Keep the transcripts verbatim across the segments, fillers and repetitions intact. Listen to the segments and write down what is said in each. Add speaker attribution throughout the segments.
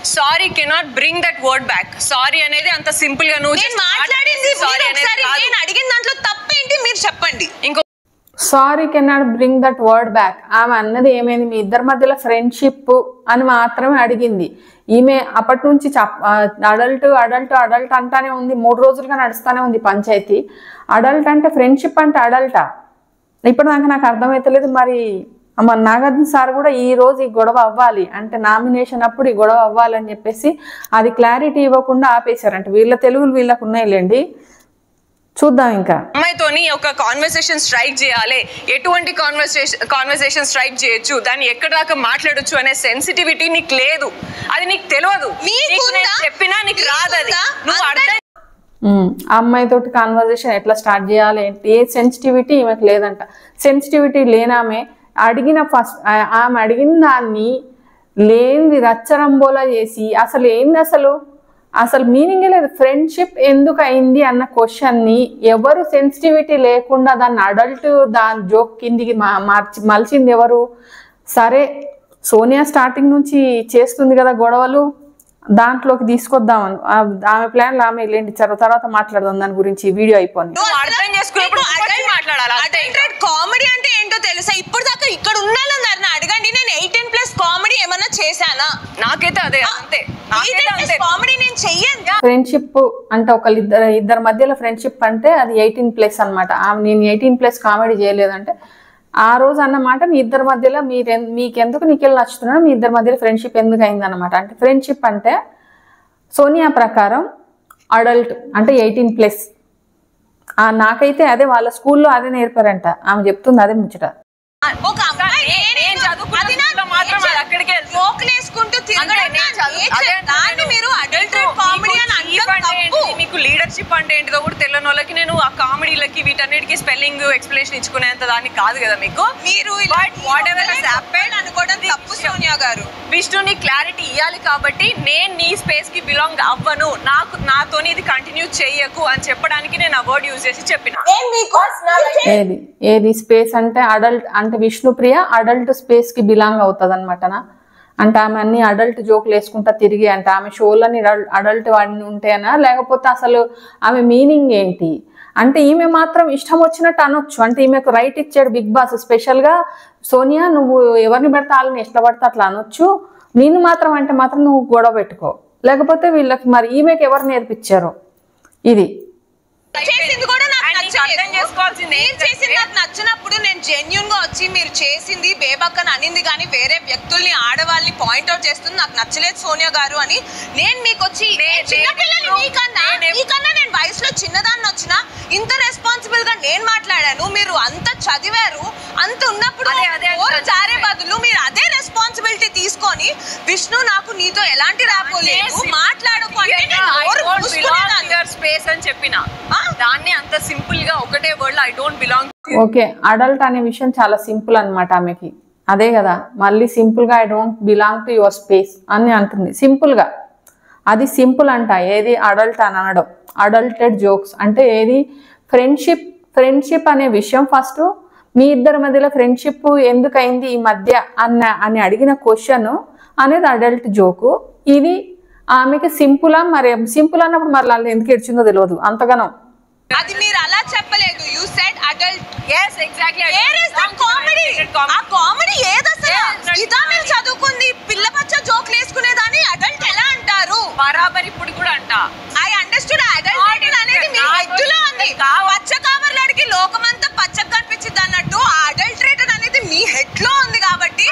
Speaker 1: Sorry cannot bring that word back. Sorry అనేది అంత simple గా నువ్వు మాట్లాడింది సారీ అనేది నేను అడిగిన దాంట్లో తప్పేంటి మీరు చెప్పండి. ఇంకో
Speaker 2: sorry cannot bring that word back ఆమె అన్నది ఏమైంది, మీ ఇద్దరి మధ్యలో ఫ్రెండ్షిప్ అని మాత్రమే అడిగింది. ఈమె అప్పటి నుంచి అడల్ట్ అడల్ట్ అడల్ట్ అంటానే ఉంది, మూడు రోజులుగా నడుస్తూనే ఉంది పంచాయతీ. అడల్ట్ అంటే ఫ్రెండ్షిప్ అంటే అడల్టా? ఇప్పుడు నాకు నాకు అర్థమవుతలేదు. మరి మన నాగార్జున సార్ కూడా ఈ రోజు ఈ గొడవ అవ్వాలి అంటే నామినేషన్ అప్పుడు ఈ గొడవ అవ్వాలని చెప్పేసి అది క్లారిటీ ఇవ్వకుండా ఆపేశారంట. వీళ్ళ తెలుగులు వీళ్ళకు ఉన్నాయిలేండి, చూద్దాం. ఇంకా
Speaker 1: అమ్మాయితోని ఒక కాన్వర్సేషన్ స్ట్రైక్ చేయాలి, ఎటువంటి కాన్వర్సేషన్ కాన్వర్సేషన్ స్ట్రైక్ చేయొచ్చు, దాన్ని ఎక్కడ దాకా మాట్లాడొచ్చు అనే సెన్సిటివిటీ నీకు లేదు, అది నీకు తెలియదు. చెప్పినా నీకు రాదు. అది నువ్వు అర్థం
Speaker 2: అమ్మాయితోటి కాన్వర్సేషన్ ఎట్లా స్టార్ట్ చేయాలి ఏ సెన్సిటివిటీ ఈమెకు లేదంట. సెన్సిటివిటీ లేనామె అడిగిన ఫస్ట్ ఆమె అడిగిన దాన్ని లేనిది రచ్చరంబోలా చేసి అసలు ఏంది అసలు అసలు మీనింగే లేదు. ఫ్రెండ్షిప్ ఎందుకు అయింది అన్న క్వశ్చన్ని ఎవరు సెన్సిటివిటీ లేకుండా దాన్ని అడల్ట్ దాని జోక్ కిందికి మార్చి మలిచింది ఎవరు? సరే సోనియా స్టార్టింగ్ నుంచి చేస్తుంది కదా గొడవలు, దాంట్లోకి తీసుకొద్దామని ఆమె ప్లాన్లు ఆమె వెళ్ళండి, తర్వాత మాట్లాడదాం దాని గురించి. వీడియో అయిపోయింది.
Speaker 1: కామెడీ అంటే ఏంటో తెలుసా? ఇప్పుడు దాకా ఇక్కడ ఉన్నాను అడగండి, నేను ఎయిటీన్ ప్లస్ కామెడీ ఏమన్నా చేశానా? నాకైతే అదే అంతే. కామెడీ నేను చెయ్యను.
Speaker 2: ఫ్రెండ్షిప్ అంటే ఒకళ్ళు ఇద్దరు ఇద్దరి మధ్యలో ఫ్రెండ్షిప్ అంటే అది ఎయిటీన్ ప్లస్ అనమాట. నేను ఎయిటీన్ ప్లస్ కామెడీ చేయలేదంటే ఆ రోజు అన్నమాట మీ ఇద్దరి మధ్యలో మీరు మీకెందుకు నీకెళ్ళి నచ్చుతున్నా మీ ఇద్దరి మధ్యలో ఫ్రెండ్షిప్ ఎందుకు అయింది అనమాట. అంటే ఫ్రెండ్షిప్ అంటే సోనియా ప్రకారం అడల్ట్ అంటే ఎయిటీన్ ప్లస్. నాకైతే అదే వాళ్ళ స్కూల్లో అదే నేర్పారంట, ఆమె చెప్తుంది అదే ముచ్చట.
Speaker 1: ఒక అమ్మాయి మీకు లీడర్షిప్ అంటే ఏంటిదో కూడా తెలియని వాళ్ళకి నేను ఆ కామెడీలకి వీటన్నిటికీ స్పెల్లింగ్ ఎక్స్ప్లెనేషన్ ఇచ్చుకునేంత దానికి కాదు కదా మీకు. మీరు అనుకోవడం తప్పు సోనియా గారు. విష్ణుని క్లారిటీ ఇవ్వాలి కాబట్టి నేను నీ స్పేస్ కి బిలాంగ్ అవ్వను, నాకు నాతోని ఇది కంటిన్యూ చెయ్యకు అని చెప్పడానికి నేను ఆ వర్డ్ యూజ్ చేసి చెప్పిన.
Speaker 2: ఏది ఏది స్పేస్ అంటే అడల్ట్ అంటే విష్ణుప్రియ అడల్ట్ స్పేస్ కి బిలాంగ్ అవుతుంది అనమాటనా? అంటే ఆమె అన్ని అడల్ట్ జోకులు వేసుకుంటా తిరిగి అంటే ఆమె షోలన్నీ అడల్ట్ వాడిని ఉంటాయనా, లేకపోతే అసలు ఆమె మీనింగ్ ఏంటి? అంటే ఈమె మాత్రం ఇష్టం వచ్చినట్టు అనొచ్చు, అంటే ఈమెకు రైట్ ఇచ్చాడు బిగ్ బాస్. స్పెషల్గా సోనియా నువ్వు ఎవరిని పెడితే వాళ్ళని ఎట్లా పడితే అట్లా అనొచ్చు, నేను మాత్రం అంటే మాత్రం నువ్వు గొడవ పెట్టుకో, లేకపోతే వీళ్ళకి మరి ఈమెకి ఎవరు నేర్పించారు? ఇది
Speaker 1: నచ్చినప్పుడు నేను జెన్యూన్ గా వచ్చి మీరు చేసింది బేబక్కని అనింది కానీ వేరే వ్యక్తుల్ని ఆడవాళ్ళని పాయింట్ అవుట్ చేస్తుంది నాకు నచ్చలేదు సోనియా గారు అని నేను మీకు వచ్చి చిన్నపిల్లలు మీకన్నా మీకన్నా నేను వయసులో చిన్నదాన్ని వచ్చినా ఇంత రెస్పాన్సిబుల్ గా నేను మాట్లాడాను. మీరు అంత చదివారు, అంత ఉన్నప్పుడు జారే బదులు మీరు అదే రెస్పాన్సిబిలిటీ తీసుకొని విష్ణు నాకు నీతో ఎలాంటి రాపోలేదు మాట్లాడుకో స్పేస్ అని చెప్పిన దాన్ని అంత సింపుల్ గా ఒకటే word I don't belong.
Speaker 2: Okay adult అనే విషయం చాలా సింపుల్ అనమాట ఆమెకి, అదే కదా మళ్ళీ సింపుల్ గా I don't belong to your space అని అంటుంది. సింపుల్ గా అది సింపుల్ అంట. ఏది అడల్ట్ అని అనడం, అడల్టెడ్ జోక్స్ అంటే ఏది ఫ్రెండ్షిప్. ఫ్రెండ్షిప్ అనే విషయం ఫస్ట్ మీ ఇద్దరి మధ్యలో ఫ్రెండ్షిప్ ఎందుకు అయింది ఈ మధ్య అన్న అని అడిగిన క్వశ్చన్ అనేది అడల్ట్ జోకు. ఇది ఆమెకి సింపులా? మరి సింపుల్ అన్నప్పుడు మరి వాళ్ళు ఎందుకు ఏడ్చిందో తెలియదు అంతగానో.
Speaker 1: అది మీరు అలా చెప్పలేదు, you said adult. yes exactly where is the comedy? ఆ కామెడీ ఏదసలు ఇదా మీరు చదువుకుంది పిల్ల పచ్చ జోక్లు వేసుకునేదాన్ని అడల్ట్ ఎలా అంటారు? బరాబర్ ఇప్పుడు కూడా అంట. ఐ అండర్స్టూడ్ అడల్ట్ అనేది మీ హెడ్లో ఉంది. పచ్చ కామర్లాడికి లోకమంతా పచ్చగా కనిపించింది అన్నట్టు ఆ అడల్టరేటెడ్ అనేది మీ హెడ్ లో ఉంది కాబట్టి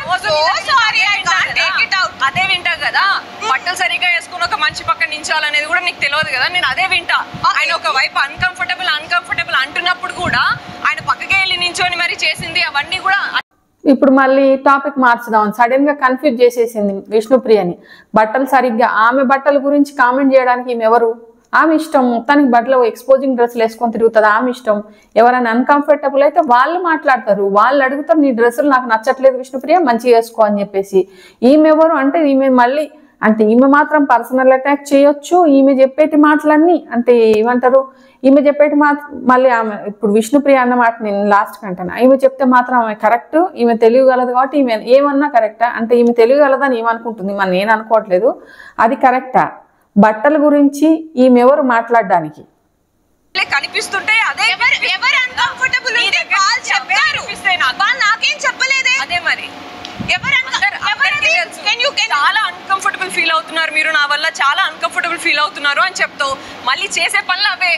Speaker 1: అదే వింటా కదా. బట్టలు సరిగ్గా వేసుకుని ఒక మంచి పక్క నించాలనేది కూడా నీకు తెలియదు కదా, నేను అదే వింటా. ఆయన ఒక వైపు అన్కంఫర్టబుల్ అన్కంఫర్టబుల్ అంటున్నప్పుడు కూడా ఆయన పక్కకే వెళ్ళి నించోని మరి చేసింది అవన్నీ కూడా.
Speaker 2: ఇప్పుడు మళ్ళీ టాపిక్ మార్చుదాం. సడన్ గా కన్ఫ్యూజ్ చేసేసింది విష్ణుప్రియని. బట్టలు సరిగ్గా ఆమె బట్టల గురించి కామెంట్ చేయడానికి ఈమె ఎవరు? ఆమె ఇష్టం. మొత్తానికి బట్టలు ఎక్స్పోజింగ్ డ్రెస్సులు వేసుకొని తిరుగుతుంది, ఆమె ఇష్టం. ఎవరైనా అన్కంఫర్టబుల్ అయితే వాళ్ళు మాట్లాడతారు, వాళ్ళు అడుగుతారు నీ డ్రెస్సులు నాకు నచ్చట్లేదు విష్ణుప్రియ మంచిగా వేసుకో అని చెప్పేసి. ఈమె ఎవరు అంటే ఈమె మళ్ళీ అంటే ఈమె మాత్రం పర్సనల్ అటాక్ చేయొచ్చు, ఈమె చెప్పేటి మాటలన్నీ అంటే ఏమంటారు, ఈమె చెప్పేటి మాట మళ్ళీ ఆమె ఇప్పుడు విష్ణుప్రియ అన్న మాట నేను లాస్ట్కి అంటాను, ఈమె చెప్తే మాత్రం ఆమె కరెక్ట్, ఈమె తెలియగలదు కాబట్టి ఈమె ఏమన్నా కరెక్టా అంటే ఈమె తెలియగలదని ఏమనుకుంటుంది, మరి నేను అనుకోవట్లేదు అది కరెక్టా. బట్టల గురించి ఈమె ఎవరు మాట్లాడడానికి
Speaker 1: కనిపిస్తుంటే అదే ఎవరు ఎవరు అన్కంఫర్టబుల్ ఉంటే వాళ్ళు చెప్తారు, వాళ్ళు నాకేం చెప్పలేదే. అదే మరి చాలా అన్కంఫర్టబుల్ ఫీల్ అవుతున్నారు మీరు, నా వల్ల చాలా అన్కంఫర్టబుల్ ఫీల్ అవుతున్నారు అని చెప్తావు, మళ్ళీ చేసే పనులు అవే.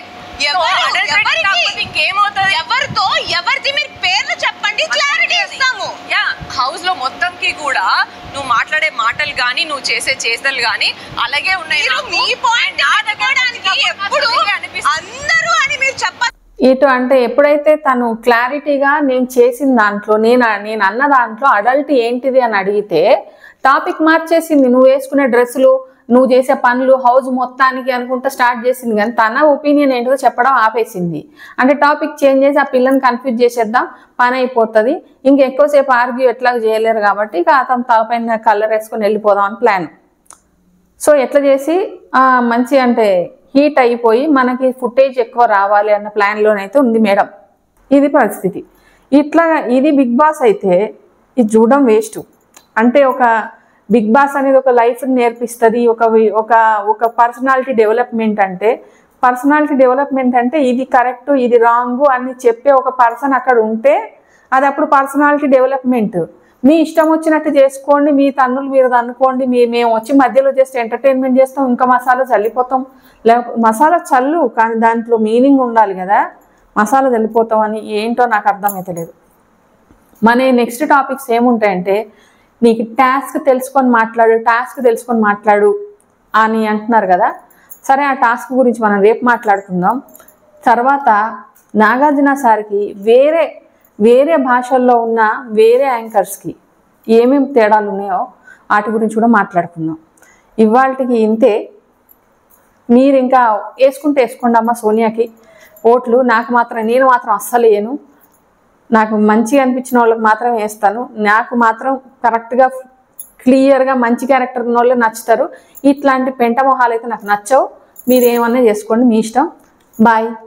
Speaker 1: ఇంకేమవుతుంది, ఎవరితో ఎవరిది మీరు పేర్లు చెప్పండి, క్లారిటీ ఇస్తాము. యా హౌస్ లో మొత్తంకి కూడా నువ్వు మాట్లాడే మాటలు గానీ నువ్వు చేసే చేతలు గానీ అలాగే ఉన్నాయి. మీ పాయింట్ ఎప్పుడు అందరూ అని మీరు చెప్ప
Speaker 2: ఇటు అంటే ఎప్పుడైతే తను క్లారిటీగా నేను చేసిన దాంట్లో నేను నేను అన్న దాంట్లో అడల్ట్ ఏంటిది అని అడిగితే టాపిక్ మార్చేసింది. నువ్వు వేసుకునే డ్రెస్సులు, నువ్వు చేసే పనులు, హౌస్ మొత్తానికి అనుకుంటా స్టార్ట్ చేసింది, కానీ తన ఒపీనియన్ ఏంటో చెప్పడం ఆపేసింది. అంటే టాపిక్ చేంజ్ చేసి ఆ పిల్లని కన్ఫ్యూజ్ చేసేద్దాం, పని అయిపోతుంది, ఇంకెక్కువసేపు ఆర్గ్యూ ఎట్లా చేయలేరు కాబట్టి ఇక అతను తలపైన కలర్ వేసుకొని వెళ్ళిపోదాం అని ప్లాన్. సో ఎట్లా చేసి మంచి అంటే హీట్ అయిపోయి మనకి ఫుటేజ్ ఎక్కువ రావాలి అన్న ప్లాన్లోనైతే ఉంది మేడం. ఇది పరిస్థితి. ఇట్లా ఇది బిగ్ బాస్ అయితే ఇది చూడడం వేస్ట్. అంటే ఒక బిగ్ బాస్ అనేది ఒక లైఫ్ని నేర్పిస్తుంది, ఒక ఒక ఒక పర్సనాలిటీ డెవలప్మెంట్. అంటే పర్సనాలిటీ డెవలప్మెంట్ అంటే ఇది కరెక్ట్ ఇది రాంగ్ అని చెప్పే ఒక పర్సన్ అక్కడ ఉంటే అది అప్పుడు పర్సనాలిటీ డెవలప్మెంట్. మీ ఇష్టం వచ్చినట్టు చేసుకోండి, మీ తన్నులు మీరు అనుకోండి, మీ మేము వచ్చి మధ్యలో జస్ట్ ఎంటర్టైన్మెంట్ చేస్తాం, ఇంకా మసాలా చల్లిపోతాం. లేకపోతే మసాలా చల్లు కానీ దాంట్లో మీనింగ్ ఉండాలి కదా, మసాలా చల్లిపోతాం అని ఏంటో నాకు అర్థమవుతలేదు. మన నెక్స్ట్ టాపిక్స్ ఏముంటాయంటే నీకు టాస్క్ తెలుసుకొని మాట్లాడు, టాస్క్ తెలుసుకొని మాట్లాడు అని అంటున్నారు కదా. సరే ఆ టాస్క్ గురించి మనం రేపు మాట్లాడుకుందాం. తర్వాత నాగార్జున సార్కి వేరే వేరే భాషల్లో ఉన్న వేరే యాంకర్స్కి ఏమేమి తేడాలు ఉన్నాయో వాటి గురించి కూడా మాట్లాడుకుందాం. ఇవాళకి ఇంతే. మీరు ఇంకా వేసుకుంటే వేసుకోండి అమ్మ సోనియాకి ఓట్లు. నాకు మాత్రం నేను మాత్రం అస్సలు వేయను. నాకు మంచిగా అనిపించిన వాళ్ళకి మాత్రం వేస్తాను. నాకు మాత్రం కరెక్ట్గా క్లియర్గా మంచి క్యారెక్టర్ ఉన్న వాళ్ళు నచ్చుతారు. ఇట్లాంటి పెంట మొహాలు అయితే నాకు నచ్చవు. మీరు ఏమన్నా చేసుకోండి, మీ ఇష్టం. బాయ్.